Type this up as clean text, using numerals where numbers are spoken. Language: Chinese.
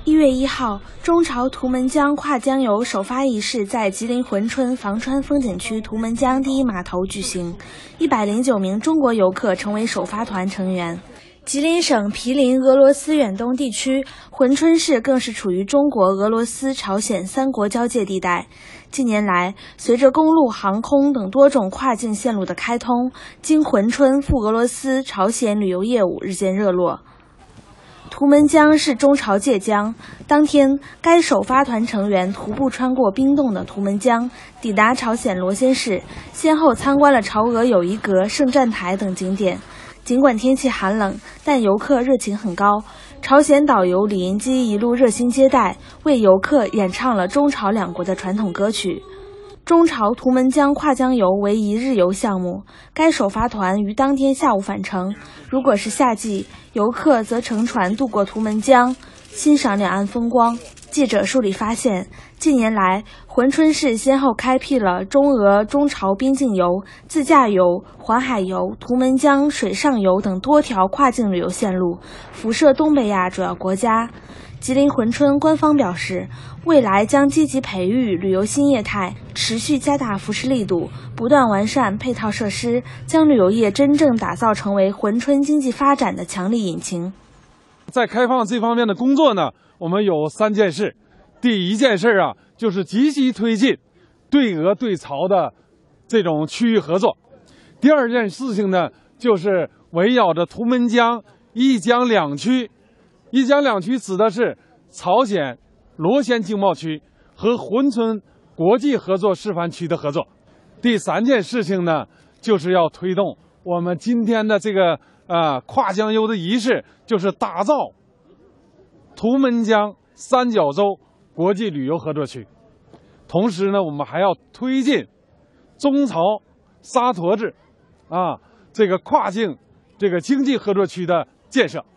1月1号，中朝图们江跨江游首发仪式在吉林珲春房川风景区图们江第一码头举行，109名中国游客成为首发团成员。吉林省毗邻俄罗斯远东地区，珲春市更是处于中国、俄罗斯、朝鲜3国交界地带。近年来，随着公路、航空等多种跨境线路的开通，经珲春赴俄罗斯、朝鲜旅游业务日渐热络。图们江是中朝界江，当天，该首发团成员徒步穿过冰冻的图们江，抵达朝鲜罗先市，先后参观了朝俄友谊阁、圣站台等景点。尽管天气寒冷，但游客热情很高。朝鲜导游李银基一路热心接待，为游客演唱了中朝两国的传统歌曲。中朝图们江跨江游为1日游项目，该首发团于当天下午返程。如果是夏季，游客则乘船渡过图们江，欣赏两岸风光。记者梳理发现，近年来，珲春市先后开辟了中俄、中朝边境游、自驾游、环海游、图们江水上游等多条跨境旅游线路，辐射东北亚主要国家。吉林珲春官方表示，未来将积极培育旅游新业态，持续加大扶持力度，不断完善配套设施，将旅游业真正打造成为珲春经济发展的强力引擎。 在开放这方面的工作呢，我们有3件事。第一件事啊，就是积极推进对俄对朝的这种区域合作。第二件事情呢，就是围绕着图们江一江两区，一江两区指的是朝鲜罗先经贸区和珲春国际合作示范区的合作。第3件事情呢，就是要推动我们今天的这个跨江游的仪式，就是打造图们江三角洲国际旅游合作区。同时呢，我们还要推进中朝沙陀制这个跨境这个经济合作区的建设。